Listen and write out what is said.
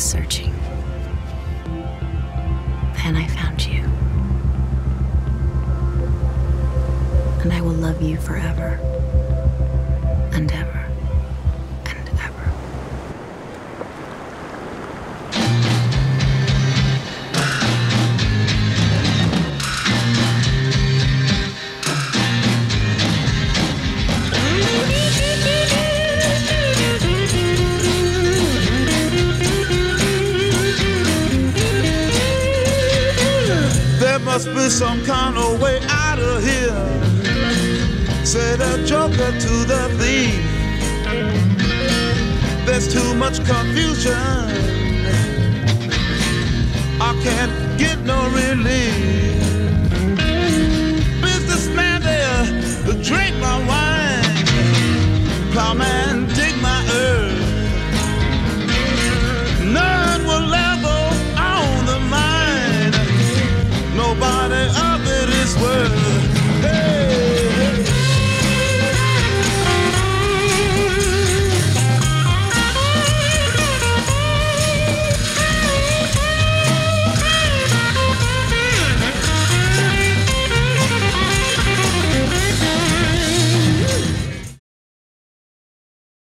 was searching. Then I found you. And I will love you forever and ever and ever. There must be some kind of way out of here, said a joker to the thief. There's too much confusion, I can't get no relief.